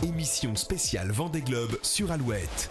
Émission spéciale Vendée Globe sur Alouette.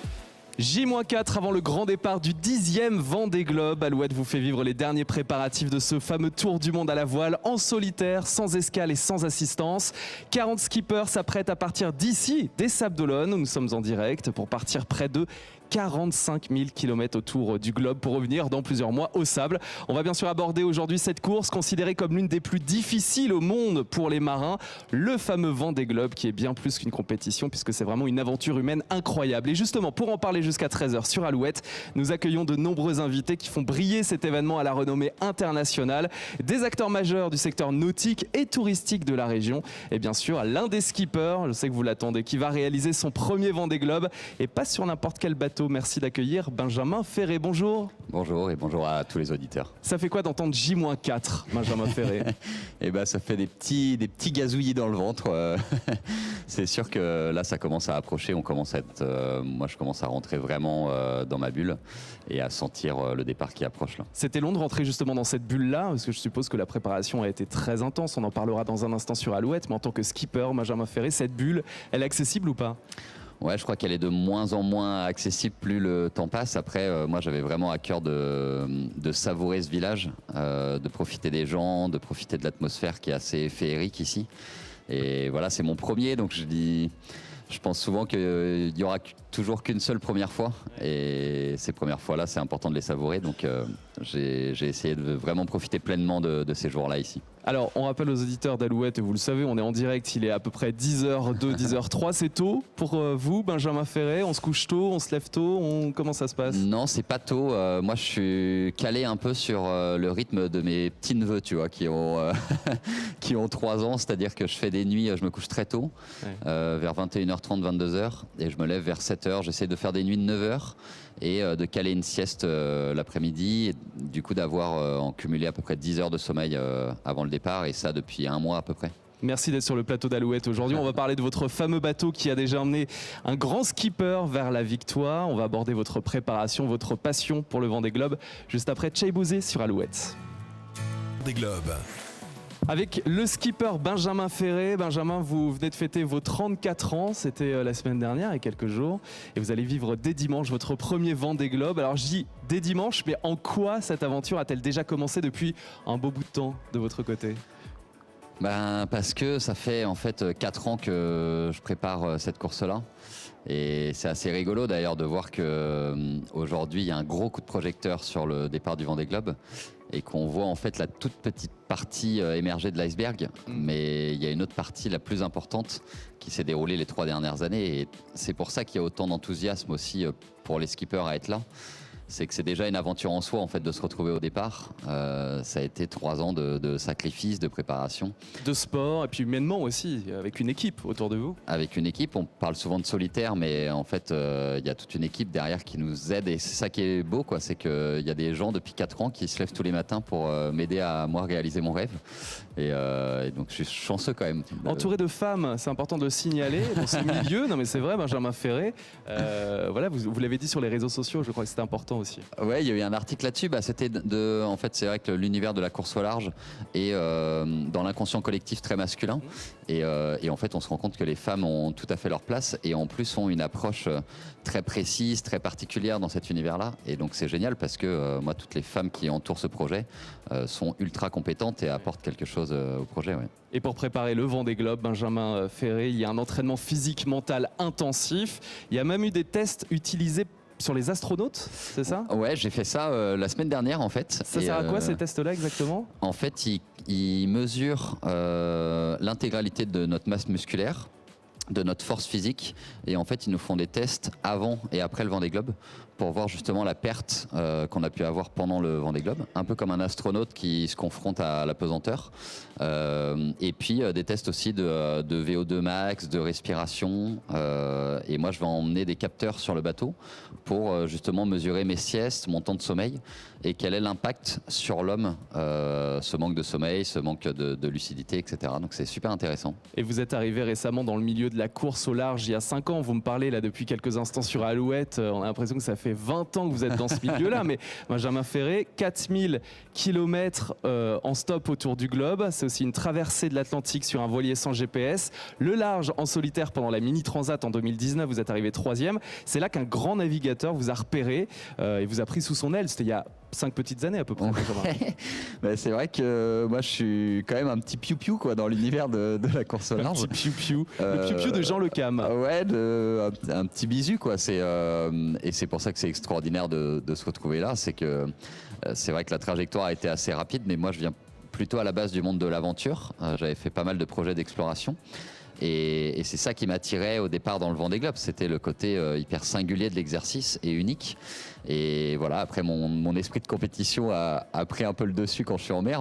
J-4 avant le grand départ du 10e Vendée Globe. Alouette vous fait vivre les derniers préparatifs de ce fameux tour du monde à la voile en solitaire, sans escale et sans assistance. 40 skippers s'apprêtent à partir d'ici, des Sables-d'Olonne, où nous sommes en direct, pour partir près de 45 000 km autour du globe pour revenir dans plusieurs mois au sable. On va bien sûr aborder aujourd'hui cette course considérée comme l'une des plus difficiles au monde pour les marins. Le fameux Vendée Globe qui est bien plus qu'une compétition puisque c'est vraiment une aventure humaine incroyable. Et justement, pour en parler jusqu'à 13h sur Alouette, nous accueillons de nombreux invités qui font briller cet événement à la renommée internationale. Des acteurs majeurs du secteur nautique et touristique de la région. Et bien sûr, l'un des skippers, je sais que vous l'attendez, qui va réaliser son premier Vendée Globe et pas sur n'importe quel bateau. Merci d'accueillir Benjamin Ferré. Bonjour. Bonjour et bonjour à tous les auditeurs. Ça fait quoi d'entendre J-4, Benjamin Ferré? Eh ben, ça fait des petits gazouillis dans le ventre. C'est sûr que là, ça commence à approcher. On commence à être, moi, je commence à rentrer vraiment dans ma bulle et à sentir le départ qui approche là. C'était long de rentrer justement dans cette bulle-là, parce que je suppose que la préparation a été très intense. On en parlera dans un instant sur Alouette, mais en tant que skipper, Benjamin Ferré, cette bulle, elle est accessible ou pas? Ouais, je crois qu'elle est de moins en moins accessible plus le temps passe. Après, moi, j'avais vraiment à cœur de savourer ce village, de profiter des gens, de profiter de l'atmosphère qui est assez féerique ici. Et voilà, c'est mon premier, donc je pense souvent qu'il n'y aura toujours qu'une seule première fois. Et ces premières fois-là, c'est important de les savourer. Donc, j'ai essayé de vraiment profiter pleinement de ces jours-là ici. Alors, on rappelle aux auditeurs d'Alouette, et vous le savez, on est en direct, il est à peu près 10h02, 10h03. C'est tôt pour vous, Benjamin Ferré? On se couche tôt, on se lève tôt, comment ça se passe? Non, c'est pas tôt. Moi, je suis calé un peu sur le rythme de mes petits-neveux, tu vois, qui ont 3 ans. C'est-à-dire que je fais des nuits, je me couche très tôt, vers 21h30, 22h, et je me lève vers 7h. J'essaie de faire des nuits de 9h et de caler une sieste l'après-midi, et du coup d'avoir en cumulé à peu près 10 heures de sommeil avant le départ, et ça depuis un mois à peu près. Merci d'être sur le plateau d'Alouette aujourd'hui. On va parler de votre fameux bateau qui a déjà emmené un grand skipper vers la victoire. On va aborder votre préparation, votre passion pour le Vendée Globe, juste après Tchai Bouzé sur Alouette. Vendée Globe. Avec le skipper Benjamin Ferré. Benjamin, vous venez de fêter vos 34 ans, c'était la semaine dernière, il y a quelques jours. Et vous allez vivre dès dimanche votre premier Vendée Globe. Alors je dis dès dimanche, mais en quoi cette aventure a-t-elle déjà commencé depuis un beau bout de temps de votre côté? Parce que ça fait en fait 4 ans que je prépare cette course-là. Et c'est assez rigolo d'ailleurs de voir qu'aujourd'hui il y a un gros coup de projecteur sur le départ du Vendée Globe et qu'on voit en fait la toute petite partie émerger de l'iceberg, mais il y a une autre partie la plus importante qui s'est déroulée les 3 dernières années, et c'est pour ça qu'il y a autant d'enthousiasme aussi pour les skippers à être là. C'est que c'est déjà une aventure en soi en fait de se retrouver au départ. Ça a été 3 ans de sacrifice, de préparation. De sport et puis humainement aussi, avec une équipe autour de vous. Avec une équipe, on parle souvent de solitaire, mais en fait il y a toute une équipe derrière qui nous aide, et c'est ça qui est beau, quoi. C'est qu'il y a des gens depuis 4 ans qui se lèvent tous les matins pour m'aider à moi réaliser mon rêve. Et donc je suis chanceux quand même. Entouré de femmes, c'est important de le signaler dans ce milieu. Non mais c'est vrai, Benjamin Ferré. Voilà, vous l'avez dit sur les réseaux sociaux, je crois que c'était important aussi. Ouais, il y a eu un article là-dessus. C'était en fait, c'est vrai que l'univers de la course au large est dans l'inconscient collectif très masculin. Et en fait, on se rend compte que les femmes ont tout à fait leur place, et en plus ont une approche très précise, très particulière dans cet univers-là. Et donc c'est génial parce que moi, toutes les femmes qui entourent ce projet sont ultra compétentes et apportent quelque chose au projet. Ouais. Et pour préparer le Vendée Globe, Benjamin Ferré, il y a un entraînement physique, mental intensif. Il y a même eu des tests utilisés sur les astronautes, c'est ça? Ouais, j'ai fait ça la semaine dernière en fait. Ça sert à quoi ces tests-là exactement? En fait, ils mesurent l'intégralité de notre masse musculaire, de notre force physique, et en fait ils nous font des tests avant et après le Vendée Globe pour voir justement la perte qu'on a pu avoir pendant le Vendée Globe, un peu comme un astronaute qui se confronte à la pesanteur, et puis des tests aussi de VO2 max, de respiration, et moi je vais emmener des capteurs sur le bateau pour justement mesurer mes siestes, mon temps de sommeil, et quel est l'impact sur l'homme, ce manque de sommeil, ce manque de lucidité, etc. Donc c'est super intéressant. Et vous êtes arrivé récemment dans le milieu de de la course au large il y a 5 ans. Vous me parlez là depuis quelques instants sur Alouette. On a l'impression que ça fait 20 ans que vous êtes dans ce milieu-là. Mais Benjamin Ferré, 4000 km en stop autour du globe. C'est aussi une traversée de l'Atlantique sur un voilier sans GPS. Le large en solitaire pendant la Mini Transat en 2019, vous êtes arrivé 3e. C'est là qu'un grand navigateur vous a repéré et vous a pris sous son aile. C'était il y a 5 petites années à peu près. Bah, c'est vrai que moi je suis quand même un petit piou-piou quoi, dans l'univers de la course au large. Un petit piou-piou. Le piou-piou de Jean Le Cam. Ouais, un petit bisu quoi. Et c'est pour ça que c'est extraordinaire de se retrouver là. C'est que c'est vrai que la trajectoire a été assez rapide, mais moi je viens plutôt à la base du monde de l'aventure. J'avais fait pas mal de projets d'exploration. Et c'est ça qui m'attirait au départ dans le Vendée Globe, c'était le côté hyper singulier de l'exercice et unique. Et voilà, après mon esprit de compétition a pris un peu le dessus quand je suis en mer,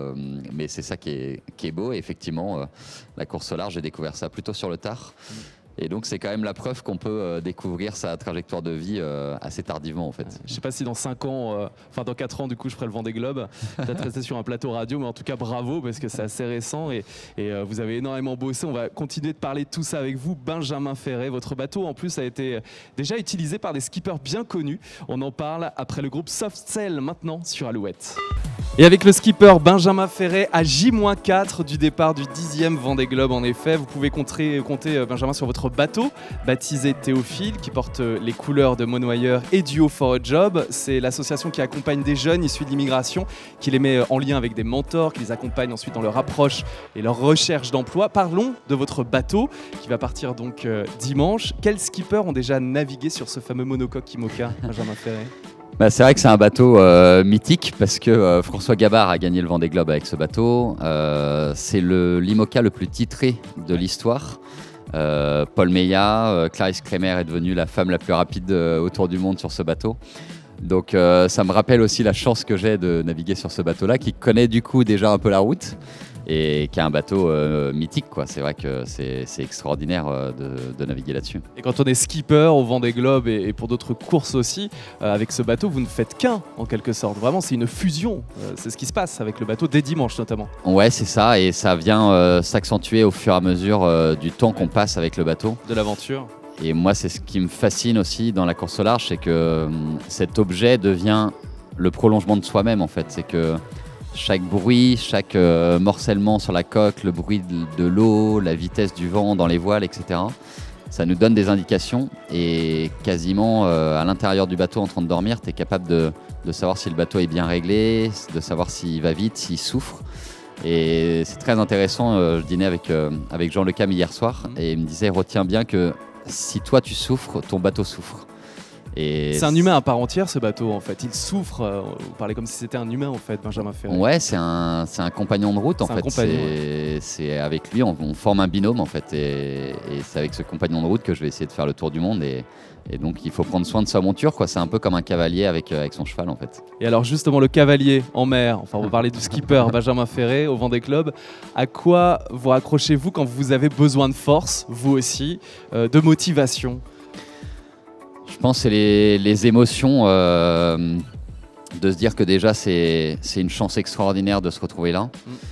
mais c'est ça qui est beau. Et effectivement, la course au large, j'ai découvert ça plutôt sur le tard. Et donc c'est quand même la preuve qu'on peut découvrir sa trajectoire de vie assez tardivement en fait. Je ne sais pas si dans 5 ans, enfin dans 4 ans du coup je ferai le Vendée Globe, peut-être rester sur un plateau radio, mais en tout cas bravo parce que c'est assez récent et vous avez énormément bossé. On va continuer de parler de tout ça avec vous. Benjamin Ferré, votre bateau en plus a été déjà utilisé par des skippers bien connus. On en parle après le groupe Soft Cell maintenant sur Alouette. Et avec le skipper Benjamin Ferré à J-4 du départ du 10e Vendée Globe en effet, vous pouvez compter Benjamin sur votre bateau baptisé Théophile qui porte les couleurs de Monoyer et Duo for a Job. C'est l'association qui accompagne des jeunes issus de l'immigration, qui les met en lien avec des mentors, qui les accompagne ensuite dans leur approche et leur recherche d'emploi. Parlons de votre bateau qui va partir donc dimanche. Quels skippers ont déjà navigué sur ce fameux monocoque IMOCA, Benjamin Ferré ? Bah, c'est vrai que c'est un bateau mythique parce que François Gabard a gagné le Vendée Globe avec ce bateau. C'est l'IMOCA le plus titré de l'histoire. Paul Meillat, Clarisse Kremer est devenue la femme la plus rapide autour du monde sur ce bateau. Donc ça me rappelle aussi la chance que j'ai de naviguer sur ce bateau-là qui connaît du coup déjà un peu la route et qui est un bateau mythique, quoi. C'est vrai que c'est extraordinaire de naviguer là-dessus. Et quand on est skipper au Vendée Globe et pour d'autres courses aussi, avec ce bateau, vous ne faites qu'un en quelque sorte. Vraiment, c'est une fusion. C'est ce qui se passe avec le bateau dès dimanche notamment. Ouais, c'est ça. Et ça vient s'accentuer au fur et à mesure du temps qu'on passe avec le bateau. De l'aventure. Et moi, c'est ce qui me fascine aussi dans la course au large, c'est que cet objet devient le prolongement de soi-même en fait. C'est que chaque bruit, chaque morcellement sur la coque, le bruit de l'eau, la vitesse du vent dans les voiles, etc. Ça nous donne des indications et quasiment à l'intérieur du bateau en train de dormir, tu es capable de savoir si le bateau est bien réglé, de savoir s'il va vite, s'il souffre. Et c'est très intéressant, je dînais avec Jean Le Cam hier soir et il me disait retiens bien que si toi tu souffres, ton bateau souffre. C'est un humain à part entière ce bateau en fait, il souffre, vous parlez comme si c'était un humain en fait, Benjamin Ferré. Ouais, c'est un compagnon de route en fait, c'est avec lui, on forme un binôme en fait et c'est avec ce compagnon de route que je vais essayer de faire le tour du monde et donc il faut prendre soin de sa monture quoi, c'est un peu comme un cavalier avec son cheval en fait. Et alors justement le cavalier en mer, enfin on va parler du skipper Benjamin Ferré au Vendée Globe, à quoi vous raccrochez-vous quand vous avez besoin de force, vous aussi, de motivation? Je pense que c'est les émotions de se dire que déjà c'est une chance extraordinaire de se retrouver là.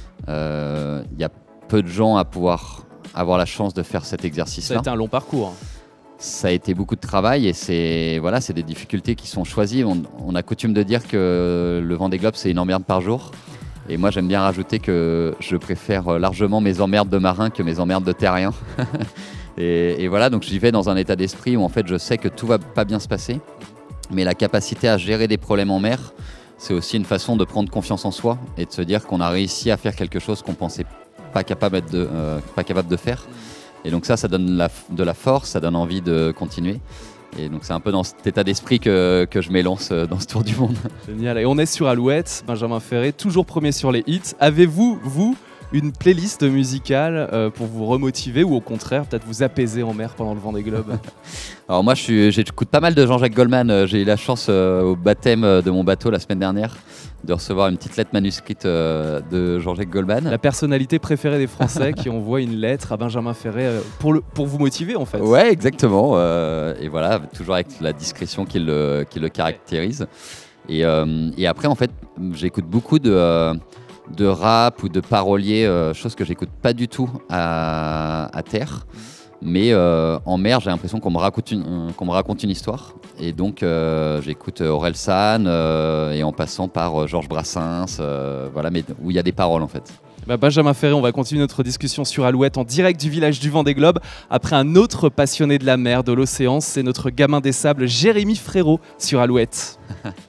Y a peu de gens à pouvoir avoir la chance de faire cet exercice-là. Ça a été un long parcours. Ça a été beaucoup de travail et c'est des difficultés qui sont choisies. On a coutume de dire que le Vendée Globe c'est une emmerde par jour. Et moi j'aime bien rajouter que je préfère largement mes emmerdes de marin que mes emmerdes de terrien. Et voilà, donc j'y vais dans un état d'esprit où en fait je sais que tout va pas bien se passer, mais la capacité à gérer des problèmes en mer, c'est aussi une façon de prendre confiance en soi et de se dire qu'on a réussi à faire quelque chose qu'on pensait pas capable de faire. Et donc ça donne de la force, ça donne envie de continuer. Et donc c'est un peu dans cet état d'esprit que je m'élance dans ce tour du monde. Génial, et on est sur Alouette, Benjamin Ferré, toujours premier sur les hits. Avez-vous, vous, une playlist musicale pour vous remotiver ou au contraire peut-être vous apaiser en mer pendant le Vendée Globe? Alors moi j'écoute pas mal de Jean-Jacques Goldman, j'ai eu la chance au baptême de mon bateau la semaine dernière de recevoir une petite lettre manuscrite de Jean-Jacques Goldman. La personnalité préférée des Français qui envoie une lettre à Benjamin Ferré pour vous motiver en fait. Ouais exactement, et voilà, toujours avec la discrétion qui le caractérise. Et après en fait j'écoute beaucoup de rap ou de paroliers, chose que j'écoute pas du tout à terre. Mais en mer, j'ai l'impression qu'on me raconte une histoire. Et donc, j'écoute Aurel San et en passant par Georges Brassens, voilà, mais où il y a des paroles en fait. Benjamin Ferré, on va continuer notre discussion sur Alouette en direct du village du Vendée Globe. Après un autre passionné de la mer, de l'océan, c'est notre gamin des sables, Jérémy Frérot, sur Alouette.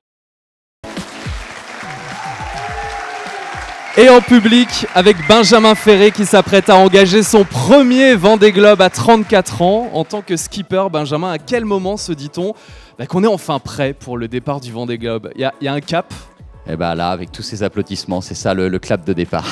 Et en public, avec Benjamin Ferré qui s'apprête à engager son premier Vendée Globe à 34 ans. En tant que skipper, Benjamin, à quel moment se dit-on qu'on est enfin prêt pour le départ du Vendée Globe ? Il y a un cap ? Et bien là, avec tous ces applaudissements, c'est ça le clap de départ.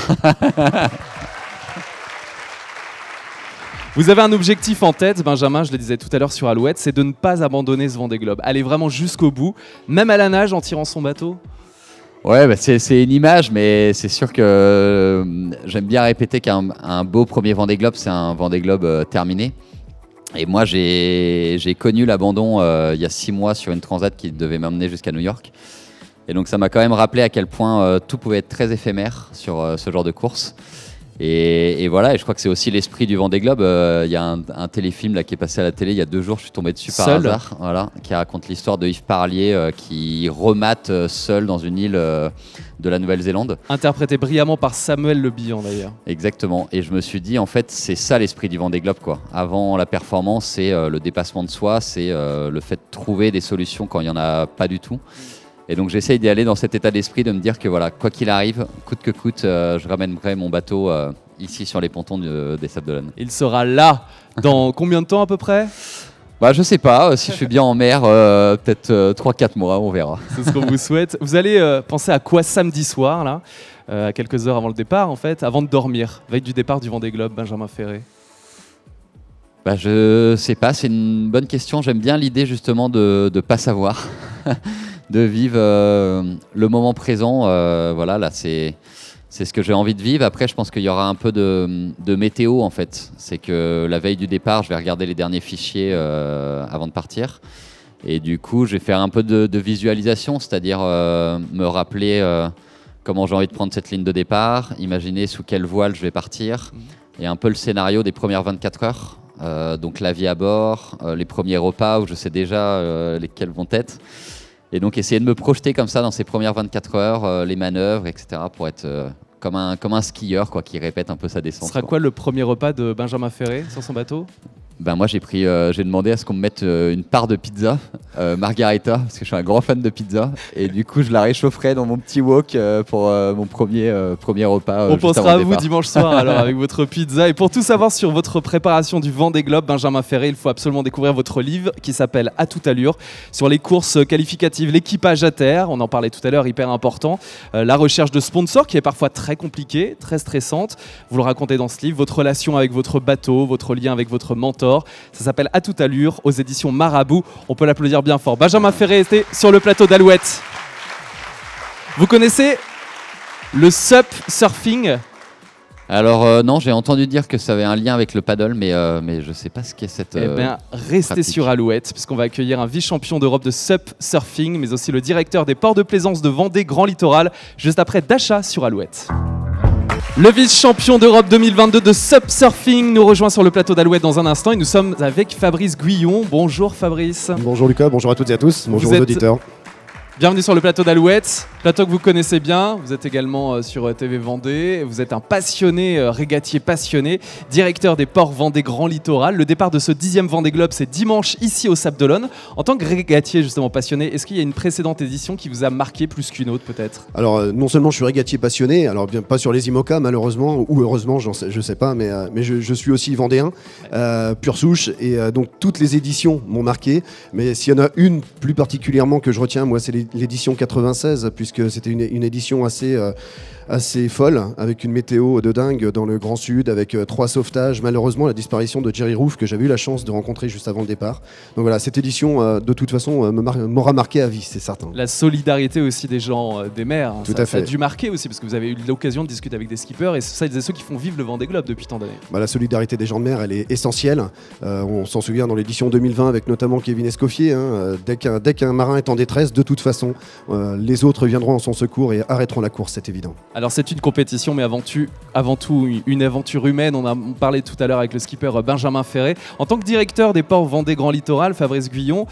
Vous avez un objectif en tête, Benjamin, je le disais tout à l'heure sur Alouette, c'est de ne pas abandonner ce Vendée Globe. Aller vraiment jusqu'au bout, même à la nage en tirant son bateau ? Ouais, c'est une image, mais c'est sûr que j'aime bien répéter qu'un beau premier Vendée Globe, c'est un Vendée Globe terminé. Et moi, j'ai connu l'abandon il y a 6 mois sur une transat qui devait m'emmener jusqu'à New York. Et donc ça m'a quand même rappelé à quel point tout pouvait être très éphémère sur ce genre de course. Et voilà, et je crois que c'est aussi l'esprit du Vendée Globe. Il y a un téléfilm là, qui est passé à la télé il y a 2 jours, je suis tombé dessus par hasard, voilà, qui raconte l'histoire de Yves Parlier qui remate seul dans une île de la Nouvelle-Zélande. Interprété brillamment par Samuel Le Bihan d'ailleurs. Exactement, et je me suis dit en fait c'est ça l'esprit du Vendée Globe quoi. Avant la performance, c'est le dépassement de soi, c'est le fait de trouver des solutions quand il n'y en a pas du tout. Et donc j'essaye d'y aller dans cet état d'esprit, de me dire que voilà, quoi qu'il arrive, coûte que coûte, je ramènerai mon bateau ici sur les pontons des Sables d'Olonne. Il sera là dans combien de temps à peu près ? Je sais pas, si je suis bien en mer, peut-être 3-4 mois, on verra. C'est ce qu'on vous souhaite. Vous allez penser à quoi samedi soir, là, à quelques heures avant le départ en fait, avant de dormir, veille du départ du Vendée Globe, Benjamin Ferré ? Je sais pas, c'est une bonne question. J'aime bien l'idée justement de ne pas savoir. De vivre le moment présent, voilà, là c'est ce que j'ai envie de vivre. Après, je pense qu'il y aura un peu de météo en fait. C'est que la veille du départ, je vais regarder les derniers fichiers avant de partir. Et du coup, je vais faire un peu de visualisation, c'est-à-dire me rappeler comment j'ai envie de prendre cette ligne de départ, imaginer sous quelle voile je vais partir, et un peu le scénario des premières 24 heures. Donc la vie à bord, les premiers repas où je sais déjà lesquels vont être. Et donc essayer de me projeter comme ça dans ces premières 24 heures, les manœuvres, etc. pour être comme un skieur quoi, qui répète un peu sa descente. Ce sera quoi le premier repas de Benjamin Ferré sur son bateau ? Moi j'ai demandé à ce qu'on me mette une part de pizza, margarita, parce que je suis un grand fan de pizza. Et du coup je la réchaufferai dans mon petit wok pour mon premier repas. On pensera à vous dimanche soir alors avec votre pizza. Et pour tout savoir sur votre préparation du Vendée Globe, Benjamin Ferré, il faut absolument découvrir votre livre qui s'appelle À toute allure, sur les courses qualificatives, l'équipage à terre, on en parlait tout à l'heure, hyper important, la recherche de sponsors qui est parfois très compliquée, très stressante. Vous le racontez dans ce livre, votre relation avec votre bateau, votre lien avec votre mentor. Ça s'appelle À toute allure aux éditions Marabout. On peut l'applaudir bien fort. Benjamin Ferré était sur le plateau d'Alouette. Vous connaissez le sup surfing ? Alors non, j'ai entendu dire que ça avait un lien avec le paddle, mais je ne sais pas ce qu'est cette restez pratique. sur Alouette, puisqu'on va accueillir un vice-champion d'Europe de sup surfing, mais aussi le directeur des ports de plaisance de Vendée Grand Littoral, juste après Dacha sur Alouette. Le vice-champion d'Europe 2022 de sup surfing nous rejoint sur le plateau d'Alouette dans un instant et nous sommes avec Fabrice Guyon. Bonjour Fabrice. Bonjour Lucas, bonjour à toutes et à tous, bonjour aux auditeurs. Bienvenue sur le plateau d'Alouette, plateau que vous connaissez bien. Vous êtes également sur TV Vendée. Vous êtes un passionné, régatier passionné, directeur des ports Vendée Grand Littoral. Le départ de ce 10e Vendée Globe, c'est dimanche ici au Sables d'Olonne. En tant que régatier justement passionné, est-ce qu'il y a une précédente édition qui vous a marqué plus qu'une autre peut-être ? Alors non seulement je suis régatier passionné, alors bien pas sur les IMOCA malheureusement, ou heureusement, je sais pas, mais je suis aussi vendéen, pure souche, et donc toutes les éditions m'ont marqué. Mais s'il y en a une plus particulièrement que je retiens, moi c'est l'édition 96, puisque c'était une édition assez folle, avec une météo de dingue dans le Grand Sud, avec 3 sauvetages, malheureusement la disparition de Jerry Roof, que j'avais eu la chance de rencontrer juste avant le départ. Donc voilà, cette édition de toute façon m'aura marqué à vie, c'est certain. La solidarité aussi des gens des mers, hein, tout à fait. Ça a dû marquer aussi, parce que vous avez eu l'occasion de discuter avec des skippers, et celles et ceux qui font vivre le Vendée Globe depuis tant d'années. La solidarité des gens de mer, elle est essentielle. On s'en souvient dans l'édition 2020 avec notamment Kevin Escoffier, hein, dès qu'un marin est en détresse, de toute façon, les autres viendront en son secours et arrêteront la course, c'est évident. Alors c'est une compétition, mais avant tout une aventure humaine. On a parlé tout à l'heure avec le skipper Benjamin Ferré. En tant que directeur des ports Vendée Grand Littoral, Fabrice Guyon,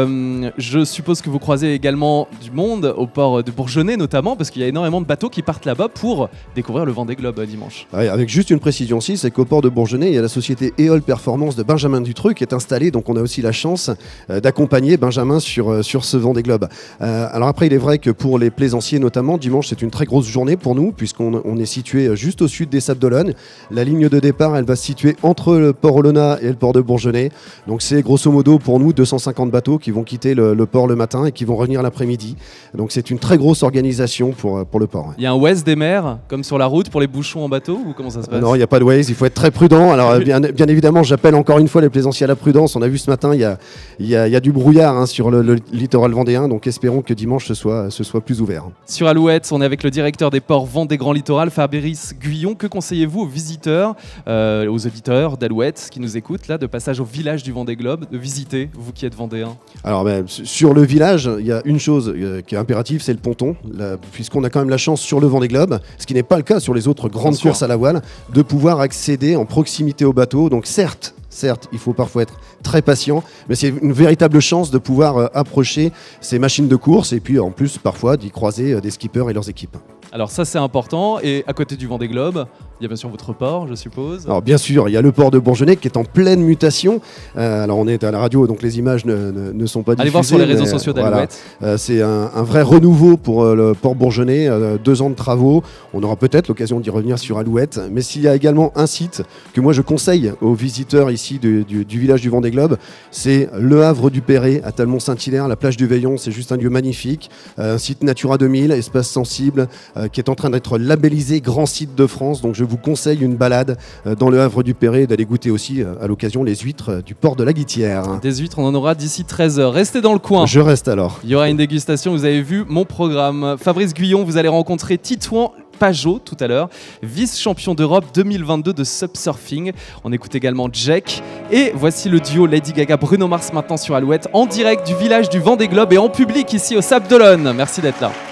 je suppose que vous croisez également du monde au port de Bourgenais notamment, parce qu'il y a énormément de bateaux qui partent là-bas pour découvrir le Vendée Globe dimanche. Ouais, avec juste une précision aussi, c'est qu'au port de Bourgenais, il y a la société Éole Performance de Benjamin Dutreux qui est installée, donc on a aussi la chance d'accompagner Benjamin sur ce Vendée Globe. Alors après, il est vrai que pour les plaisanciers notamment, dimanche c'est une très grosse journée pour nous, puisqu'on est situé juste au sud des Sables d'Olonne. La ligne de départ, elle va se situer entre le port Olona et le port de Bourgenais. Donc c'est grosso modo pour nous 250 bateaux qui vont quitter le port le matin et qui vont revenir l'après-midi. Donc c'est une très grosse organisation pour le port. Ouais. Il y a un Waze des mers, comme sur la route, pour les bouchons en bateau, ou comment ça se passe? Non, il n'y a pas de Waze, il faut être très prudent. Alors bien évidemment, j'appelle encore une fois les plaisanciers à la prudence. On a vu ce matin, il y a du brouillard sur le littoral vendéen, donc espérons que dimanche ce soit plus ouvert. Sur Alouette, on est avec le directeur des ports Vendée Grand Littoral, Fabrice Guyon. Que conseillez-vous aux visiteurs, aux auditeurs d'Alouette qui nous écoutent, là, de passage au village du Vendée Globe, de visiter, vous qui êtes vendéen? Alors sur le village, il y a une chose qui est impérative, c'est le ponton, puisqu'on a quand même la chance sur le Vendée Globe, ce qui n'est pas le cas sur les autres grandes courses à la voile, de pouvoir accéder en proximité au bateau. Donc certes, il faut parfois être très patient, mais c'est une véritable chance de pouvoir approcher ces machines de course et puis en plus parfois d'y croiser des skippers et leurs équipes. Alors ça c'est important, et à côté du Vendée Globe, il y a bien sûr votre port, je suppose. Alors bien sûr, il y a le port de Bourgenais qui est en pleine mutation. Alors on est à la radio, donc les images ne sont pas diffusées. Allez voir sur les réseaux sociaux d'Alouette. Voilà. C'est un vrai renouveau pour le port Bourgenais, 2 ans de travaux. On aura peut-être l'occasion d'y revenir sur Alouette. Mais s'il y a également un site que moi je conseille aux visiteurs ici du village du Vendée Globe, c'est le Havre du Perret à Talmont-Saint-Hilaire, la plage du Veillon. C'est juste un lieu magnifique. Un site Natura 2000, espace sensible, qui est en train d'être labellisé grand site de France. Donc je vous conseille une balade dans le Havre du Perret, d'aller goûter aussi à l'occasion les huîtres du port de la Guittière. Des huîtres, on en aura d'ici 13h. Restez dans le coin. Je reste alors. Il y aura une dégustation, vous avez vu mon programme. Fabrice Guyon, vous allez rencontrer Titouan Pajot tout à l'heure, vice-champion d'Europe 2022 de subsurfing. On écoute également Jack. Et voici le duo Lady Gaga Bruno Mars maintenant sur Alouette, en direct du village du Vendée Globe et en public ici au Sables d'Olonne. Merci d'être là.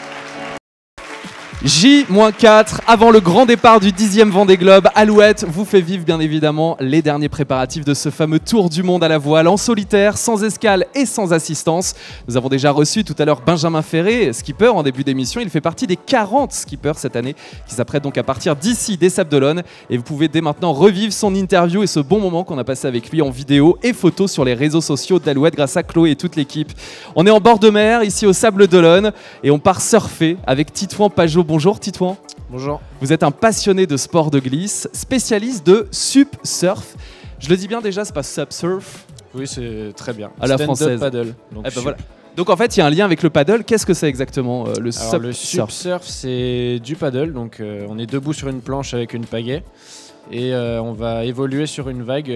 J-4 avant le grand départ du 10e Vendée Globe. Alouette vous fait vivre bien évidemment les derniers préparatifs de ce fameux tour du monde à la voile en solitaire, sans escale et sans assistance. Nous avons déjà reçu tout à l'heure Benjamin Ferré, skipper en début d'émission. Il fait partie des 40 skippers cette année qui s'apprêtent donc à partir d'ici des Sables d'Olonne. Et vous pouvez dès maintenant revivre son interview et ce bon moment qu'on a passé avec lui en vidéo et photo sur les réseaux sociaux d'Alouette grâce à Chloé et toute l'équipe. On est en bord de mer ici au Sables d'Olonne et on part surfer avec Titouan Pajot. Bonjour Titouan. Bonjour. Vous êtes un passionné de sport de glisse, spécialiste de sup-surf. Je le dis bien déjà, c'est pas sub-surf? Oui, c'est très bien. À la française. Paddle. Donc, voilà. Donc en fait, il y a un lien avec le paddle. Qu'est-ce que c'est exactement le sub-surf? Le sub-surf, c'est du paddle. Donc on est debout sur une planche avec une pagaie et on va évoluer sur une vague.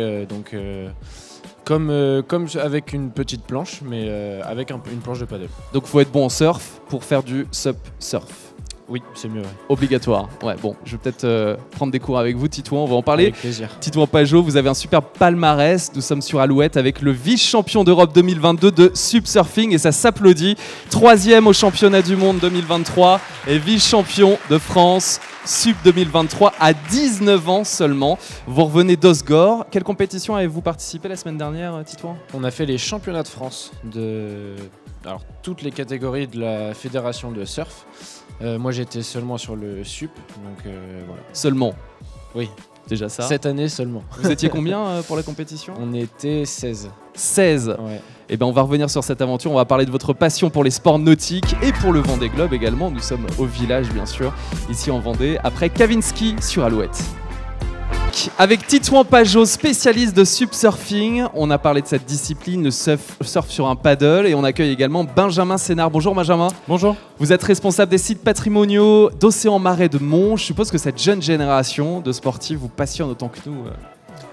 Comme avec une petite planche, mais avec une planche de paddle. Donc il faut être bon en surf pour faire du sub-surf. Oui, c'est mieux. Ouais. Obligatoire. Ouais, bon, je vais peut-être prendre des cours avec vous, Titouan, on va en parler. Avec plaisir. Titouan Pajot, vous avez un super palmarès. Nous sommes sur Alouette avec le vice-champion d'Europe 2022 de subsurfing et ça s'applaudit. 3e au championnat du monde 2023 et vice-champion de France Sub 2023 à 19 ans seulement. Vous revenez d'Osgore. Quelle compétition avez-vous participé la semaine dernière, Titouan? On a fait les championnats de France de toutes les catégories de la fédération de surf. Moi j'étais seulement sur le sup, donc voilà. Seulement? Oui. Déjà ça. Cette année seulement. Vous étiez combien pour la compétition? On était 16. 16. Ouais. Et ben on va revenir sur cette aventure, on va parler de votre passion pour les sports nautiques et pour le Vendée Globe également. Nous sommes au village bien sûr, ici en Vendée, après Kavinsky sur Alouette. Avec Titouan Pajot, spécialiste de subsurfing, on a parlé de cette discipline, le surf sur un paddle, et on accueille également Benjamin Sénard. Bonjour Benjamin. Bonjour. Vous êtes responsable des sites patrimoniaux d'Océan Marais de Mons. Je suppose que cette jeune génération de sportifs vous passionne autant que nous.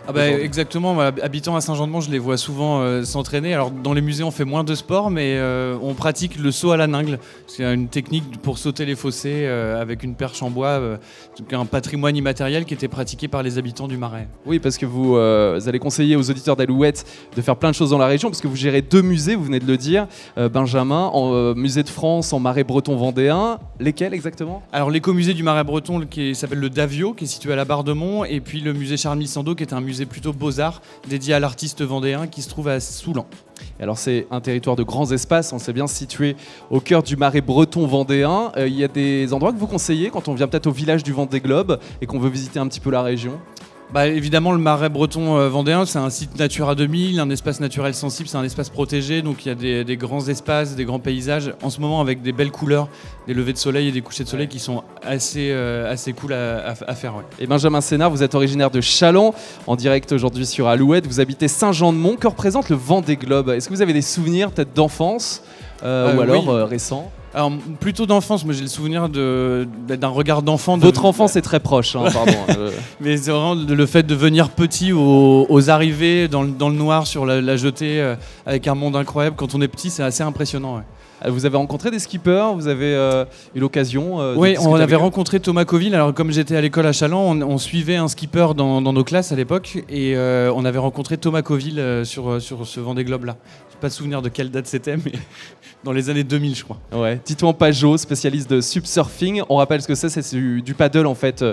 Ah bah exactement, voilà, habitant à Saint-Jean-de-Mont, je les vois souvent s'entraîner. Alors dans les musées on fait moins de sport, mais on pratique le saut à la ningle. C'est une technique pour sauter les fossés avec une perche en bois, un patrimoine immatériel qui était pratiqué par les habitants du Marais. Oui, parce que vous allez conseiller aux auditeurs d'Alouette de faire plein de choses dans la région, parce que vous gérez 2 musées, vous venez de le dire, Benjamin, musée de France en Marais breton vendéen. Lesquels exactement? Alors l'écomusée du Marais breton qui s'appelle le Davio, qui est situé à la Barre-de-Mont, et puis le musée Charles-Missando, qui est un musée plutôt beaux-arts dédié à l'artiste vendéen qui se trouve à Soulan. Alors c'est un territoire de grands espaces, on sait bien situé au cœur du Marais breton vendéen. Il y a des endroits que vous conseillez quand on vient peut-être au village du Vendée Globe et qu'on veut visiter un petit peu la région? Bah, évidemment, le Marais breton vendéen, c'est un site Natura 2000, un espace naturel sensible, c'est un espace protégé, donc il y a des grands espaces, des grands paysages, en ce moment avec des belles couleurs, des levées de soleil et des couchers de soleil qui sont assez cool à faire. Ouais. Et Benjamin Sénard, vous êtes originaire de Châlons, en direct aujourd'hui sur Alouette, vous habitez Saint-Jean-de-Mont, que représente le Vendée Globe? Est-ce que vous avez des souvenirs peut-être d'enfance ou alors oui. récents? Alors, plutôt d'enfance, moi j'ai le souvenir d'un regard d'enfant. Votre enfance est très proche, hein, pardon. Mais c'est vraiment le fait de venir petit aux arrivées, dans le noir, sur la jetée, avec un monde incroyable. Quand on est petit, c'est assez impressionnant. Ouais. Vous avez rencontré des skippers? Vous avez eu l'occasion Oui, on avait rencontré Thomas Coville. Alors, comme j'étais à l'école à Châlons, on suivait un skipper dans nos classes à l'époque. Et on avait rencontré Thomas Coville sur ce Vendée Globe-là. Je n'ai pas de souvenir de quelle date c'était, mais dans les années 2000, je crois. Ouais. Titouan Pajot, spécialiste de subsurfing. On rappelle ce que c'est du paddle en fait,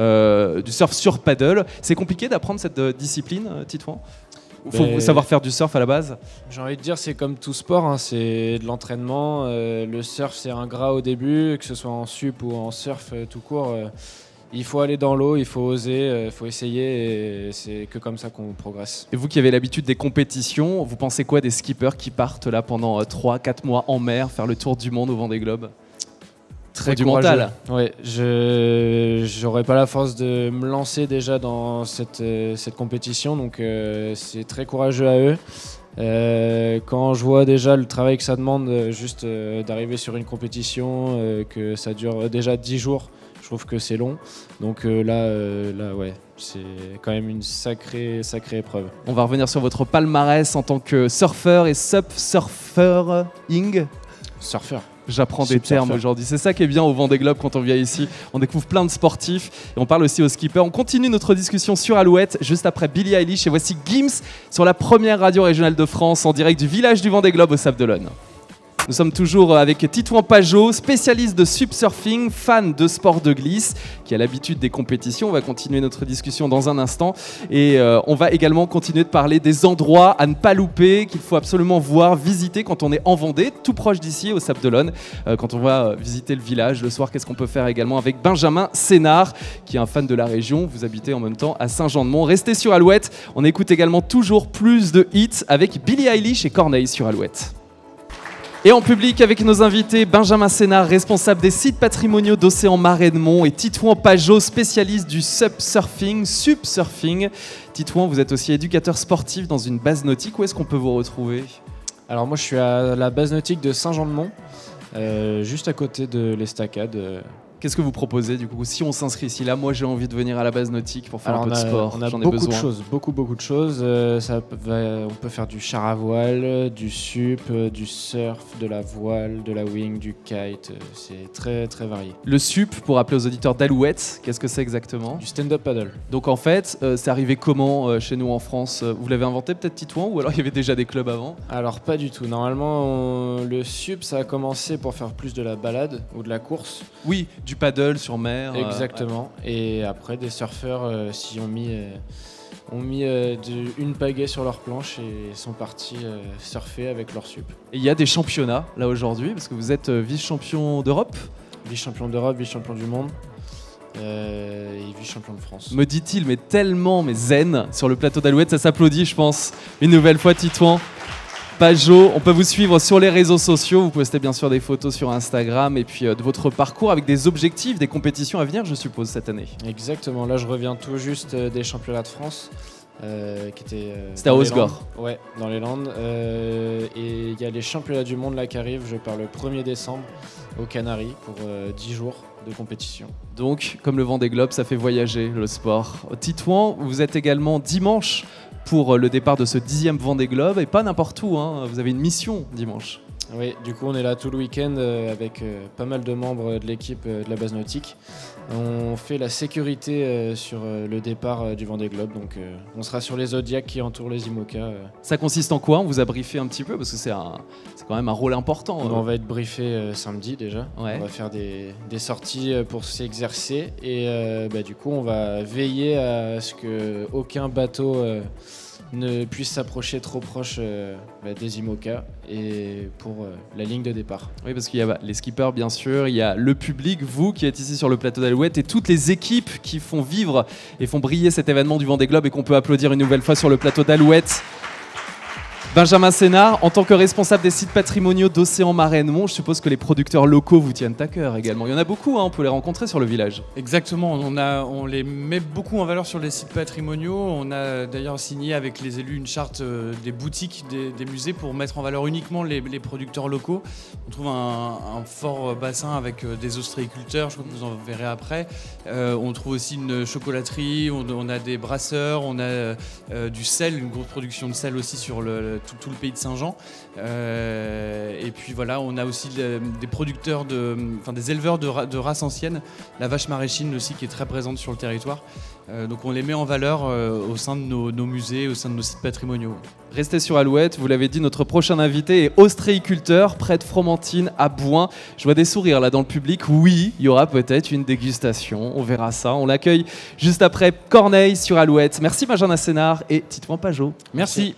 du surf sur paddle. C'est compliqué d'apprendre cette discipline, Titouan? Il faut savoir faire du surf à la base? J'ai envie de dire, c'est comme tout sport, hein, c'est de l'entraînement. Le surf, c'est ingrat au début, que ce soit en sup ou en surf tout court. Il faut aller dans l'eau, il faut oser, il faut essayer, et c'est que comme ça qu'on progresse. Et vous qui avez l'habitude des compétitions, vous pensez quoi des skippers qui partent là pendant 3-4 mois en mer, faire le tour du monde au Vendée Globe? Très du courageux. mental. Ouais, j'aurais pas la force de me lancer déjà dans cette compétition, donc c'est très courageux à eux. Quand je vois déjà le travail que ça demande juste d'arriver sur une compétition, que ça dure déjà 10 jours, je trouve que c'est long. Donc là ouais, c'est quand même une sacrée épreuve. On va revenir sur votre palmarès en tant que surfeur et subsurfing. Surfeur. J'apprends des termes aujourd'hui. C'est ça qui est bien au Vendée Globe quand on vient ici. On découvre plein de sportifs et on parle aussi aux skippers. On continue notre discussion sur Alouette juste après Billie Eilish et voici Gims sur la première radio régionale de France en direct du village du Vendée Globe au Sable d'Olonne. Nous sommes toujours avec Titouan Pajot, spécialiste de subsurfing, fan de sport de glisse, qui a l'habitude des compétitions. On va continuer notre discussion dans un instant. Et on va également continuer de parler des endroits à ne pas louper, qu'il faut absolument voir, visiter quand on est en Vendée, tout proche d'ici, au Sable d'Olonne. Quand on va visiter le village le soir, qu'est-ce qu'on peut faire également avec Benjamin Sénard, qui est un fan de la région. Vous habitez en même temps à Saint-Jean-de-Mont. Restez sur Alouette. On écoute également toujours plus de hits avec Billie Eilish et Corneille sur Alouette. Et en public avec nos invités, Benjamin Sénard, responsable des sites patrimoniaux d'Océan Marais de Mont, et Titouan Pajot, spécialiste du subsurfing. Titouan, vous êtes aussi éducateur sportif dans une base nautique. Où est-ce qu'on peut vous retrouver? Alors moi je suis à la base nautique de Saint-Jean-de-Mont, juste à côté de l'Estacade. Qu'est-ce que vous proposez du coup si on s'inscrit ici? Là, moi j'ai envie de venir à la base nautique pour faire Alors un peu de sport. On a J'en ai beaucoup besoin. de choses, beaucoup de choses. On peut faire du char à voile, du sup, du surf, de la voile, de la wing, du kite. C'est très très varié. Le sup, pour rappeler aux auditeurs d'Alouette, qu'est-ce que c'est exactement? Du stand-up paddle. Donc en fait, c'est arrivé comment chez nous en France? Vous l'avez inventé peut-être, Titouan, ou alors il y avait déjà des clubs avant? Alors pas du tout. Normalement, le sup ça a commencé pour faire plus de la balade ou de la course. Oui, du paddle sur mer. Exactement. Et après, des surfeurs s'y ont mis une pagaie sur leur planche et sont partis surfer avec leur sup. Et il y a des championnats là aujourd'hui, parce que vous êtes vice-champion d'Europe, Vice-champion d'Europe, vice-champion du monde et vice-champion de France. me dit-il, mais tellement zen sur le plateau d'Alouette, ça s'applaudit je pense. Une nouvelle fois, Titouan Pajot, on peut vous suivre sur les réseaux sociaux, vous postez bien sûr des photos sur Instagram et puis de votre parcours avec des objectifs, des compétitions à venir je suppose cette année. Exactement, là je reviens tout juste des championnats de France. qui était. C'était à dans les Osgore. Landes. Ouais, dans les Landes. Et il y a les championnats du monde là qui arrivent. Je pars le 1er décembre aux Canaries pour 10 jours de compétition. Donc, comme le Vendée Globe, ça fait voyager le sport. Titouan, vous êtes également dimanche pour le départ de ce 10e Vendée Globe, et pas n'importe où, hein. Vous avez une mission dimanche. Oui, du coup on est là tout le week-end avec pas mal de membres de l'équipe de la base nautique. On fait la sécurité sur le départ du Vendée Globe, donc on sera sur les zodiacs qui entourent les IMOCA. Ça consiste en quoi? On vous a briefé un petit peu, parce que c'est quand même un rôle important. On va être briefé samedi déjà. Ouais. On va faire des sorties pour s'exercer et du coup on va veiller à ce qu'aucun bateau ne puisse s'approcher trop proche des IMOCA et pour la ligne de départ. Oui, parce qu'il y a les skippers, bien sûr, il y a le public, vous qui êtes ici sur le plateau d'Alouette, et toutes les équipes qui font vivre et font briller cet événement du Vendée Globe et qu'on peut applaudir une nouvelle fois sur le plateau d'Alouette. Benjamin Sénard, en tant que responsable des sites patrimoniaux d'Océan Marennemont, je suppose que les producteurs locaux vous tiennent à cœur également. Il y en a beaucoup, hein, on peut les rencontrer sur le village. Exactement, on les met beaucoup en valeur sur les sites patrimoniaux. On a d'ailleurs signé avec les élus une charte des boutiques, des musées pour mettre en valeur uniquement les producteurs locaux. On trouve un fort bassin avec des ostréiculteurs, je crois que vous en verrez après. On trouve aussi une chocolaterie, on a des brasseurs, on a du sel, une grosse production de sel aussi sur tout le pays de Saint-Jean. Et puis voilà, on a aussi des producteurs, des éleveurs de races anciennes, la vache maraîchine aussi qui est très présente sur le territoire. Donc on les met en valeur au sein de nos musées, au sein de nos sites patrimoniaux. Restez sur Alouette, vous l'avez dit, notre prochain invité est ostréiculteur près de Fromentine à Bouin. Je vois des sourires là dans le public. Oui, il y aura peut-être une dégustation, on verra ça. On l'accueille juste après Corneille sur Alouette. Merci Benjamin Sénard et Titouan Pajot. Merci.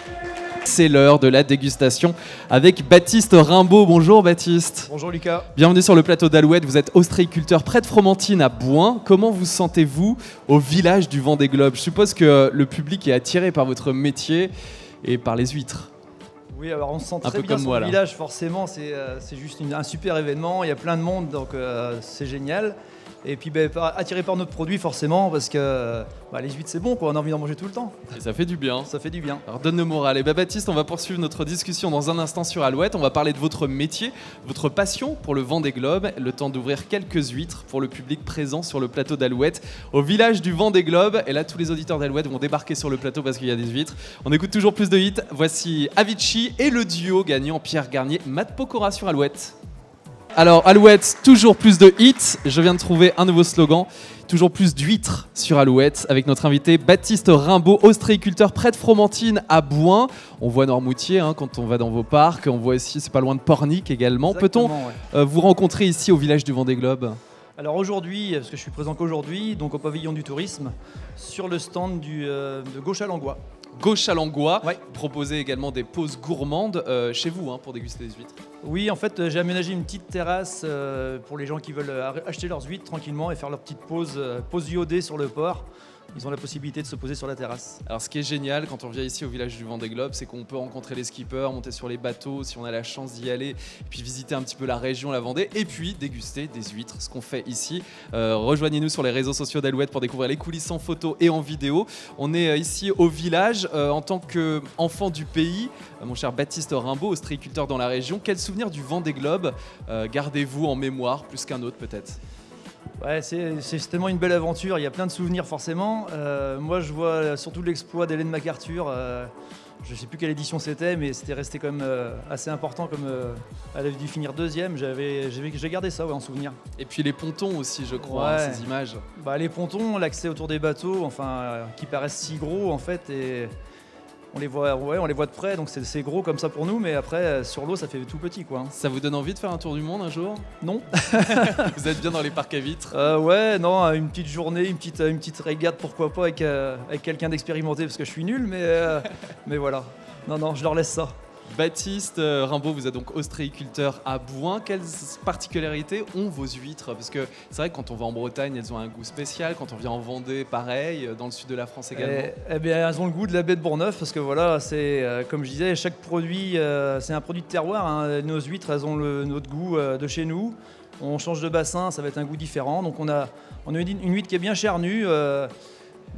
C'est l'heure de la dégustation avec Baptiste Rimbaud. Bonjour Baptiste. Bonjour Lucas. Bienvenue sur le plateau d'Alouette. Vous êtes ostréiculteur près de Fromentine à Bouin. Comment vous sentez-vous au village du Vendée Globe? Je suppose que le public est attiré par votre métier et par les huîtres. Oui, alors on se sent Un très peu bien comme sur moi, le là. village, forcément, c'est juste un super événement, il y a plein de monde, donc c'est génial. Et puis attiré par notre produit forcément, parce que les huîtres c'est bon, quoi, on a envie d'en manger tout le temps, Et ça fait du bien. ça fait du bien. Alors donne le moral. Et Baptiste, on va poursuivre notre discussion dans un instant sur Alouette. On va parler de votre métier, votre passion pour le Vendée Globe. Le temps d'ouvrir quelques huîtres pour le public présent sur le plateau d'Alouette, au village du Vendée Globe. Et là, tous les auditeurs d'Alouette vont débarquer sur le plateau parce qu'il y a des huîtres. On écoute toujours plus de hits. Voici Avicii et le duo gagnant Pierre Garnier, Matt Pokora sur Alouette. Alors Alouette, toujours plus de hits. Je viens de trouver un nouveau slogan. Toujours plus d'huîtres sur Alouette avec notre invité Baptiste Rimbaud, ostréiculteur près de Fromentine à Bouin. On voit Noirmoutier quand on va dans vos parcs. On voit aussi, c'est pas loin de Pornic également. Exactement, Peut-on vous rencontrer ici au village du Vendée Globe? Alors aujourd'hui, parce que je suis présent qu'aujourd'hui, donc au pavillon du tourisme, sur le stand de Gauche à Langois. Gauche à Langois, Ouais. proposez également des pauses gourmandes chez vous pour déguster des huîtres. Oui, en fait, j'ai aménagé une petite terrasse pour les gens qui veulent acheter leurs huîtres tranquillement et faire leur petite pause iodée sur le port. Ils ont la possibilité de se poser sur la terrasse. Alors ce qui est génial quand on vient ici au village du Vendée Globe, c'est qu'on peut rencontrer les skippers, monter sur les bateaux si on a la chance d'y aller, et puis visiter un petit peu la région, la Vendée, et puis déguster des huîtres, ce qu'on fait ici. Rejoignez-nous sur les réseaux sociaux d'Alouette pour découvrir les coulisses en photo et en vidéo. On est ici au village en tant qu'enfant du pays. Mon cher Baptiste Rimbaud, ostréiculteur dans la région, quel souvenir du Vendée Globe gardez-vous en mémoire plus qu'un autre peut-être? Ouais, c'est tellement une belle aventure, il y a plein de souvenirs forcément. Moi je vois surtout l'exploit d'Hélène MacArthur. Je ne sais plus quelle édition c'était, mais c'était resté quand même assez important. Comme elle avait dû finir deuxième, j'ai gardé ça en souvenir. Et puis les pontons aussi, je crois, Ouais. ces images. Les pontons, l'accès autour des bateaux, qui paraissent si gros en fait, et on les voit de près, donc c'est gros comme ça pour nous, mais après sur l'eau ça fait tout petit quoi. Ça vous donne envie de faire un tour du monde un jour? Non. Vous êtes bien dans les parcs à vitres? Ouais, non, une petite journée, une petite régate, pourquoi pas, avec quelqu'un d'expérimenté, parce que je suis nul, mais voilà. Non, je leur laisse ça. Baptiste Rimbaud, vous êtes donc ostréiculteur à Bouin. Quelles particularités ont vos huîtres? Parce que c'est vrai que quand on va en Bretagne, elles ont un goût spécial. Quand on vient en Vendée, pareil. Dans le sud de la France également. Eh bien, elles ont le goût de la baie de Bourgneuf, parce que voilà, c'est comme je disais, chaque produit, c'est un produit de terroir. Hein. Nos huîtres, elles ont notre goût de chez nous. On change de bassin, ça va être un goût différent. Donc on a une huître qui est bien charnue.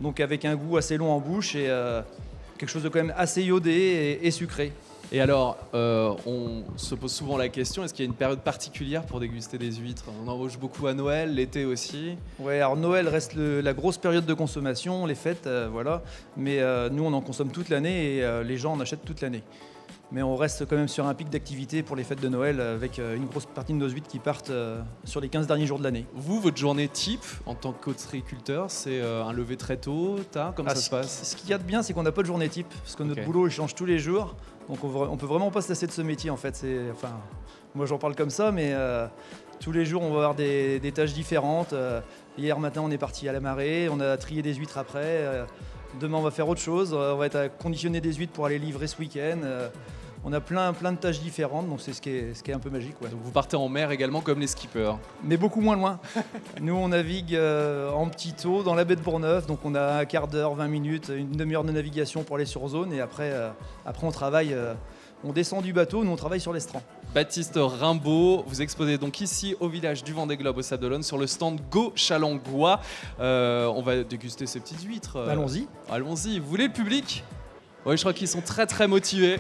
donc avec un goût assez long en bouche et quelque chose de quand même assez iodé et sucré. Et alors, on se pose souvent la question, est-ce qu'il y a une période particulière pour déguster des huîtres? On en mange beaucoup à Noël, l'été aussi. Ouais, alors Noël reste la grosse période de consommation, les fêtes, voilà. Mais nous, on en consomme toute l'année et les gens en achètent toute l'année. Mais on reste quand même sur un pic d'activité pour les fêtes de Noël avec une grosse partie de nos huîtres qui partent sur les 15 derniers jours de l'année. Vous, votre journée type en tant qu'ostréiculteur, c'est un lever très tôt, tard, comment ça se passe? Ce qu'il y a de bien, c'est qu'on n'a pas de journée type, parce que notre boulot il change tous les jours. Donc on peut vraiment pas se lasser de ce métier en fait. Moi j'en parle comme ça, mais tous les jours on va avoir des tâches différentes. Hier matin on est parti à la marée, on a trié des huîtres après. Demain on va faire autre chose, on va être à conditionner des huîtres pour aller livrer ce week-end. On a plein de tâches différentes, donc c'est ce qui est un peu magique. Ouais. Donc vous partez en mer également comme les skippers? Mais beaucoup moins loin. Nous on navigue en petit taux dans la baie de Bourgneuf, donc on a un quart d'heure, 20 minutes, une demi-heure de navigation pour aller sur zone et après on travaille, on descend du bateau, nous on travaille sur l'estran. Baptiste Rimbaud, vous exposez donc ici au village du Vendée Globe au Sable d'Olonne sur le stand Go Chalangois. On va déguster ces petites huîtres. Allons-y. Allons-y. Vous voulez le public? Oui, je crois qu'ils sont très motivés.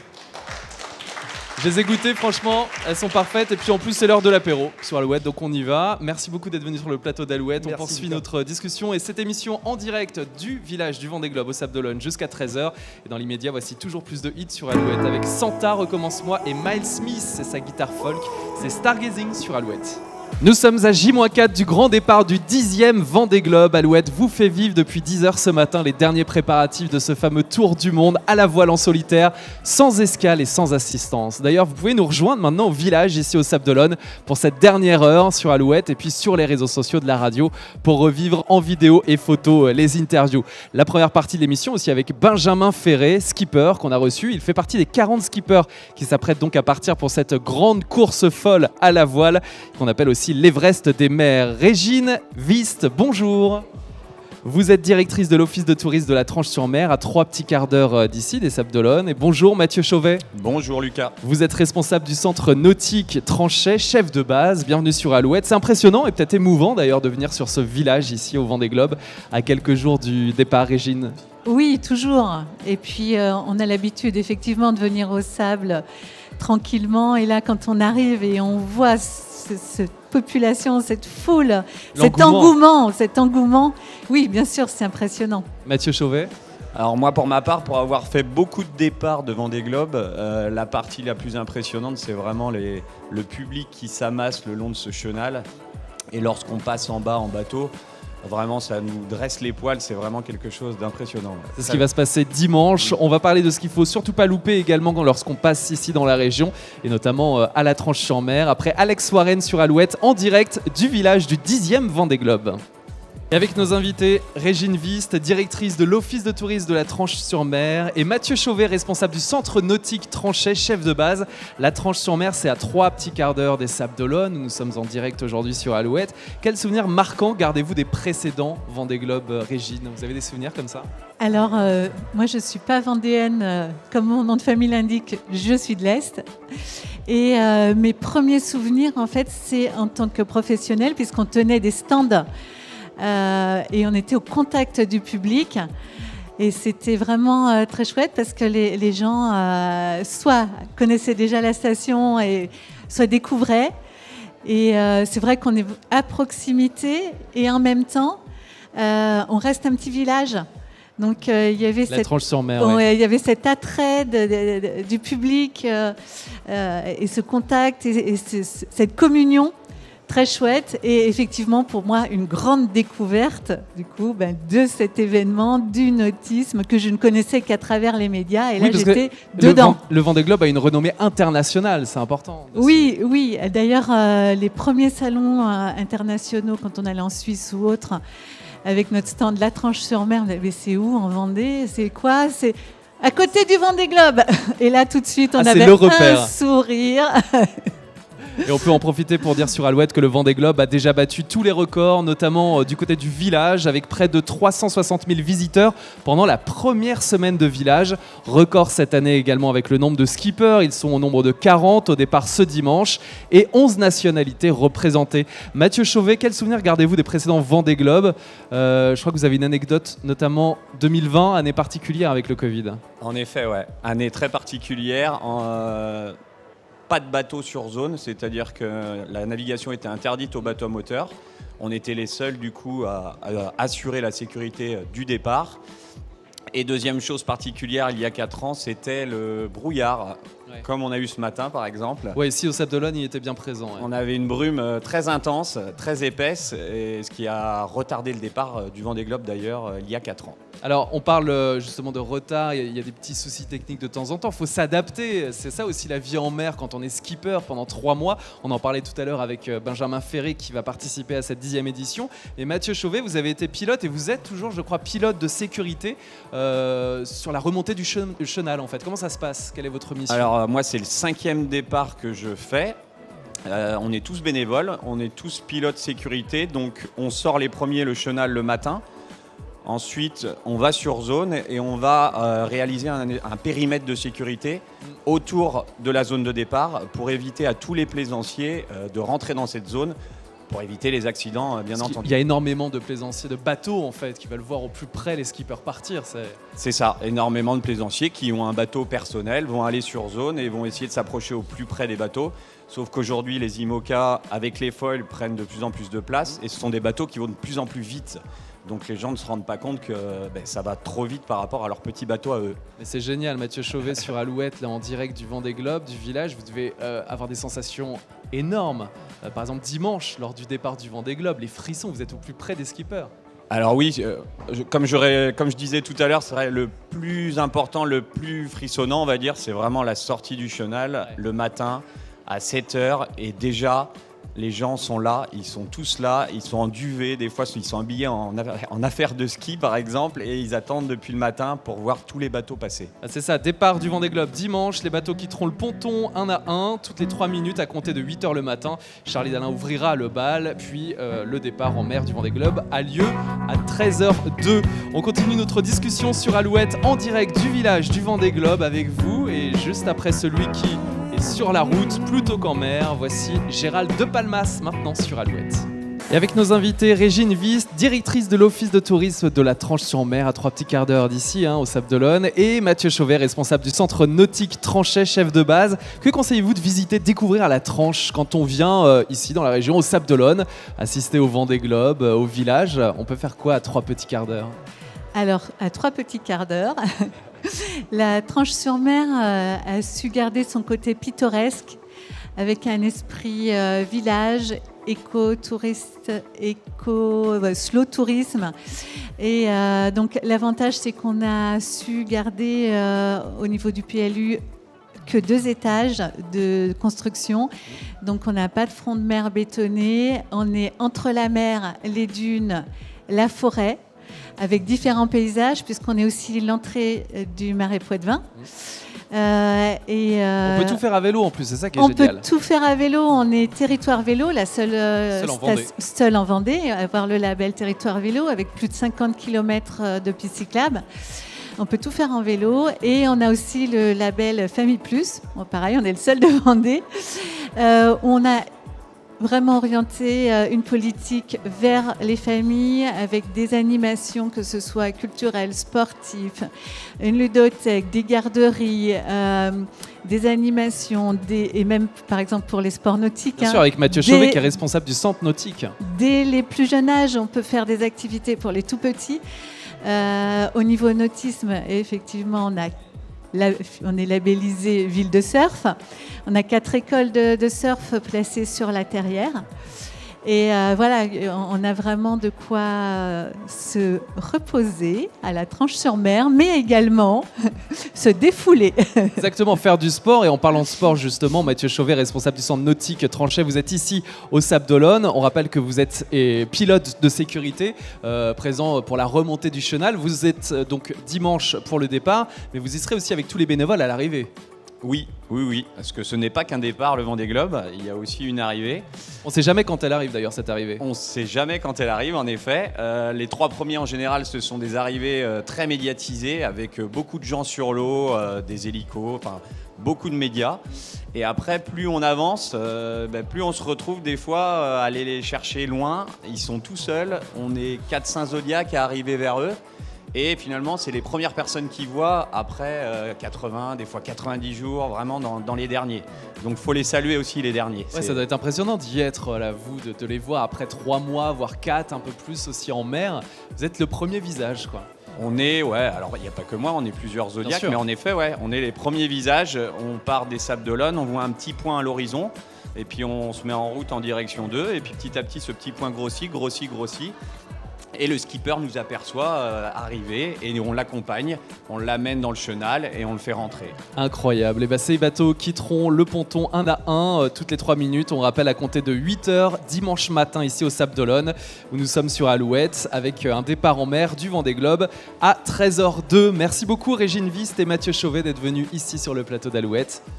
Je les ai goûtées, franchement, elles sont parfaites. Et puis en plus, c'est l'heure de l'apéro sur Alouette, donc on y va. Merci beaucoup d'être venu sur le plateau d'Alouette. On poursuit notre discussion et cette émission en direct du village du Vendée Globe au Sable d'Olonne jusqu'à 13h. Et dans l'immédiat, voici toujours plus de hits sur Alouette avec Santa, Recommence-moi et Miles Smith, c'est sa guitare folk. C'est Stargazing sur Alouette. Nous sommes à J-4 du grand départ du 10e Vendée Globe. Alouette vous fait vivre depuis 10h ce matin les derniers préparatifs de ce fameux tour du monde à la voile en solitaire, sans escale et sans assistance. D'ailleurs, vous pouvez nous rejoindre maintenant au village ici au Sable d'Olonne pour cette dernière heure sur Alouette et puis sur les réseaux sociaux de la radio pour revivre en vidéo et photo les interviews. La première partie de l'émission aussi avec Benjamin Ferré, skipper qu'on a reçu. Il fait partie des 40 skippers qui s'apprêtent donc à partir pour cette grande course folle à la voile qu'on appelle aussi l'Everest des mers. Régine Viste, bonjour. Vous êtes directrice de l'Office de tourisme de la Tranche-sur-Mer à 3 petits quarts d'heure d'ici, des Sables d'Olonne. Et bonjour Mathieu Chauvet. Bonjour Lucas. Vous êtes responsable du centre nautique Tranchet, chef de base. Bienvenue sur Alouette. C'est impressionnant et peut-être émouvant d'ailleurs de venir sur ce village ici au Vendée Globe à quelques jours du départ, Régine. Oui, toujours. Et puis on a l'habitude effectivement de venir au sable tranquillement. Et là, quand on arrive et on voit cette population, cette foule, cet engouement, oui, bien sûr, c'est impressionnant. Mathieu Chauvet. Alors moi, pour ma part, pour avoir fait beaucoup de départs de Vendée Globe, la partie la plus impressionnante, c'est vraiment le public qui s'amasse le long de ce chenal. Et lorsqu'on passe en bas en bateau, vraiment, ça nous dresse les poils, c'est vraiment quelque chose d'impressionnant. C'est ce qui va se passer dimanche. On va parler de ce qu'il ne faut surtout pas louper également lorsqu'on passe ici dans la région, et notamment à la Tranche-sur-Mer, après Alex Warren sur Alouette, en direct du village du 10e Vendée Globe. Et avec nos invités, Régine Viste, directrice de l'Office de tourisme de la Tranche-sur-Mer, et Mathieu Chauvet, responsable du centre nautique Tranchet, chef de base. La Tranche-sur-Mer, c'est à 3 petits quarts d'heure des Sables d'Olonne. Nous sommes en direct aujourd'hui sur Alouette. Quels souvenirs marquants gardez-vous des précédents Vendée Globe, Régine? Vous avez des souvenirs comme ça? Alors, moi, je ne suis pas vendéenne. Comme mon nom de famille l'indique, je suis de l'Est. Et mes premiers souvenirs, en fait, c'est en tant que professionnelle, puisqu'on tenait des stands. Et on était au contact du public et c'était vraiment très chouette parce que les gens soit connaissaient déjà la station et soit découvraient. Et c'est vrai qu'on est à proximité et en même temps on reste un petit village. Donc il y avait la Tranche-sur-Mer, il y avait cet attrait du public et ce contact et cette communion. Très chouette et effectivement pour moi une grande découverte du coup de cet événement du nautisme que je ne connaissais qu'à travers les médias et là j'étais dedans. Le Vendée Globe a une renommée internationale, c'est important. Oui. D'ailleurs les premiers salons internationaux quand on allait en Suisse ou autre avec notre stand La Tranche-sur-Mer, mais c'est où en Vendée? C'est quoi? C'est à côté du Vendée Globe. Et là tout de suite on avait un sourire. Et on peut en profiter pour dire sur Alouette que le Vendée Globe a déjà battu tous les records, notamment du côté du village, avec près de 360 000 visiteurs pendant la première semaine de village. Record cette année également avec le nombre de skippers. Ils sont au nombre de 40 au départ ce dimanche et 11 nationalités représentées. Mathieu Chauvet, quel souvenir gardez-vous des précédents Vendée Globe ? Je crois que vous avez une anecdote, notamment 2020, année particulière avec le Covid. En effet, ouais. Année très particulière. Pas de bateau sur zone, c'est-à-dire que la navigation était interdite aux bateaux à moteur. On était les seuls, du coup, à assurer la sécurité du départ. Et deuxième chose particulière, il y a 4 ans, c'était le brouillard, comme on a eu ce matin, par exemple. Oui, ici au Sable d'Olonne, il était bien présent. Ouais. On avait une brume très intense, très épaisse, et ce qui a retardé le départ du Vendée Globe, d'ailleurs, il y a 4 ans. Alors, on parle justement de retard, il y a des petits soucis techniques de temps en temps, il faut s'adapter, c'est ça aussi la vie en mer quand on est skipper pendant 3 mois. On en parlait tout à l'heure avec Benjamin Ferré qui va participer à cette 10e édition. Et Mathieu Chauvet, vous avez été pilote et vous êtes toujours, je crois, pilote de sécurité sur la remontée du chenal en fait. Comment ça se passe ? Quelle est votre mission ? Alors, moi, c'est le 5e départ que je fais. On est tous bénévoles, on est tous pilotes sécurité, donc on sort les premiers le chenal le matin. Ensuite, on va sur zone et on va réaliser un périmètre de sécurité autour de la zone de départ pour éviter à tous les plaisanciers de rentrer dans cette zone pour éviter les accidents, bien entendu. Il y a énormément de plaisanciers, de bateaux en fait, qui veulent voir au plus près les skippers partir. C'est ça, énormément de plaisanciers qui ont un bateau personnel, vont aller sur zone et vont essayer de s'approcher au plus près des bateaux. Sauf qu'aujourd'hui, les IMOCA, avec les foils, prennent de plus en plus de place et ce sont des bateaux qui vont de plus en plus vite. Donc les gens ne se rendent pas compte que ça va trop vite par rapport à leur petit bateau à eux. Mais c'est génial, Mathieu Chauvet sur Alouette, là en direct du Vendée Globe, du village. Vous devez avoir des sensations énormes. Par exemple, dimanche, lors du départ du Vendée Globe, les frissons, vous êtes au plus près des skippers. Alors oui, comme je disais tout à l'heure, c'est vrai, le plus important, le plus frissonnant, on va dire, c'est vraiment la sortie du chenal le matin à 7h et déjà... Les gens sont là, ils sont tous là, ils sont en duvet, des fois ils sont habillés en affaires de ski par exemple et ils attendent depuis le matin pour voir tous les bateaux passer. C'est ça, départ du Vendée Globe dimanche, les bateaux quitteront le ponton un à un, toutes les 3 minutes à compter de 8h le matin. Charlie Dalin ouvrira le bal, puis le départ en mer du Vendée Globe a lieu à 13h02. On continue notre discussion sur Alouette en direct du village du Vendée Globe avec vous et juste après celui qui... sur la route plutôt qu'en mer. Voici Gérald de Palmas maintenant sur Alouette. Et avec nos invités, Régine Vist, directrice de l'Office de tourisme de la Tranche-sur-Mer à 3 petits quarts d'heure d'ici, au Sable d'Olonne, et Mathieu Chauvet, responsable du centre nautique Tranchet, chef de base. Que conseillez-vous de visiter, découvrir à la Tranche quand on vient ici dans la région, au Sable d'Olonne, assister au Vendée Globe, au village? On peut faire quoi à 3 petits quarts d'heure? Alors, à 3 petits quarts d'heure, la Tranche-sur-Mer a su garder son côté pittoresque avec un esprit village, éco-touriste, slow tourisme. Et donc l'avantage, c'est qu'on a su garder au niveau du PLU que 2 étages de construction. Donc on n'a pas de front de mer bétonné. On est entre la mer, les dunes, la forêt, avec différents paysages, puisqu'on est aussi l'entrée du Marais Poitevin. On peut tout faire à vélo en plus, c'est ça qui est génial. On peut tout faire à vélo, on est territoire vélo, la seule en Vendée, à avoir le label territoire vélo, avec plus de 50 km de pistes cyclables. On peut tout faire en vélo et on a aussi le label Famille Plus. Bon, pareil, on est le seul de Vendée. On a vraiment orienté une politique vers les familles avec des animations, que ce soit culturelles, sportives, une ludothèque, des garderies, des animations, et même par exemple pour les sports nautiques. Bien sûr, avec Mathieu Chauvet qui est responsable du centre nautique. Dès les plus jeunes âges, on peut faire des activités pour les tout petits. Au niveau nautisme, effectivement, on est labellisé ville de surf. On a 4 écoles de surf placées sur la Terrière. Et voilà, on a vraiment de quoi se reposer à la Tranche-sur-Mer, mais également se défouler. Exactement, faire du sport. Et en parlant de sport, justement, Mathieu Chauvet, responsable du centre nautique Tranchet, vous êtes ici au Sable d'Olonne. On rappelle que vous êtes pilote de sécurité, présent pour la remontée du chenal. Vous êtes donc dimanche pour le départ, mais vous y serez aussi avec tous les bénévoles à l'arrivée. Oui, parce que ce n'est pas qu'un départ, le Vendée Globe, il y a aussi une arrivée. On ne sait jamais quand elle arrive d'ailleurs, cette arrivée. On ne sait jamais quand elle arrive, en effet. Les 3 premiers, en général, ce sont des arrivées très médiatisées, avec beaucoup de gens sur l'eau, des hélicos, enfin beaucoup de médias. Et après, plus on avance, plus on se retrouve des fois à aller les chercher loin. Ils sont tout seuls, on est 4-5 zodiacs à arriver vers eux. Et finalement, c'est les premières personnes qui voient après 80, des fois 90 jours, vraiment dans les derniers. Donc, il faut les saluer aussi, les derniers. Ouais, ça doit être impressionnant d'y être, là, vous, de les voir après 3 mois, voire 4, un peu plus aussi en mer. Vous êtes le premier visage, quoi. On est, alors il n'y a pas que moi, on est plusieurs zodiacs, mais en effet, on est les premiers visages. On part des Sables d'Olonne, on voit un petit point à l'horizon, et puis on se met en route en direction d'eux, et puis petit à petit, ce petit point grossit. Et le skipper nous aperçoit arriver et on l'accompagne, on l'amène dans le chenal et on le fait rentrer. Incroyable. Et ces bateaux quitteront le ponton 1 à 1 toutes les 3 minutes. On rappelle à compter de 8h dimanche matin ici au Sables d'Olonne où nous sommes sur Alouette avec un départ en mer du Vendée Globe à 13h02. Merci beaucoup Régine Vist et Mathieu Chauvet d'être venus ici sur le plateau d'Alouette.